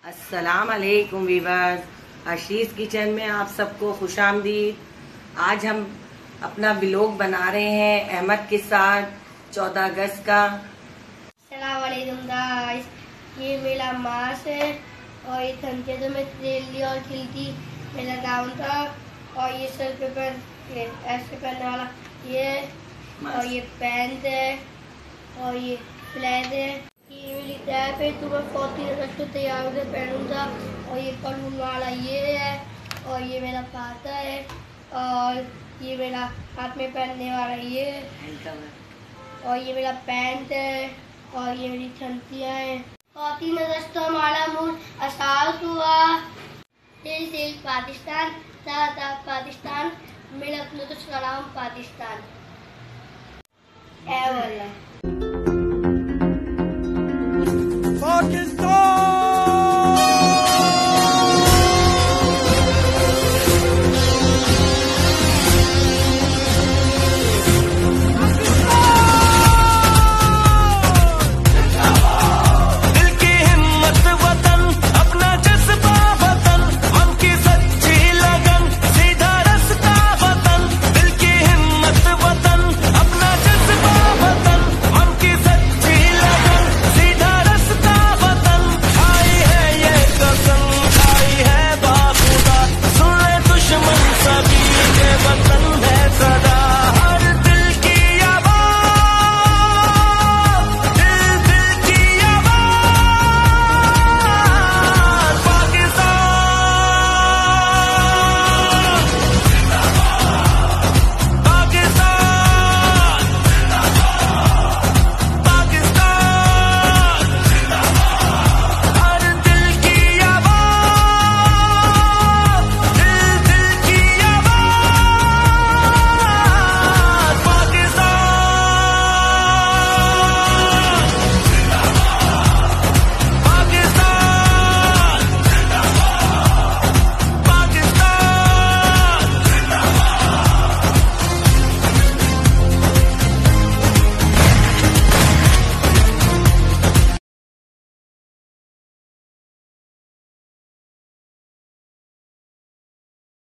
अस्सलाम वालेकुम viewers, अर्शीज़ kitchen में आप सबको खुशामदीद। आज हम अपना व्लॉग बना रहे हैं अहमद के साथ 14 अगस्त का। अस्सलाम वालेकुम गाइस, ये मेरा मास्क है और ये ठंडे तो मैं तेल लिया और खिलती मेरा गाउन था और ये सर पे ऐसे पहनने वाला ये और ये पैंट है और ये फ्लैट है। ये मेरी टैप है तो मैं 14 अगस्त को तैयार होकर पहनूंगा और ये पलून वाला ये है और ये मेरा पाता है और ये मेरा हाथ में पहनने वाला ये है और ये मेरा पैंट है और ये मेरी छंतियाँ हैं। 14 अगस्त को हमारा मुल्क आज़ाद हुआ। दिल पाकिस्तान, पाकिस्तान, मेरा अपना तो सलाम पाकिस्तान।